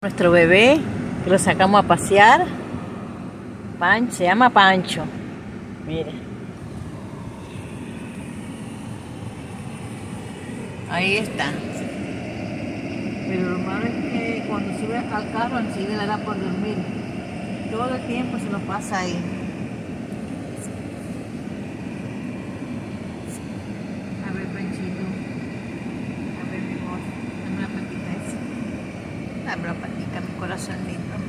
Nuestro bebé, que lo sacamos a pasear, se llama Pancho. Miren. Ahí está. Pero lo malo es que cuando sube al carro enseguida le da por dormir. Todo el tiempo se lo pasa ahí. A ver, Panchito. A ver, mi amor. Dame una patita esa. Dame una patita, mi corazón lindo.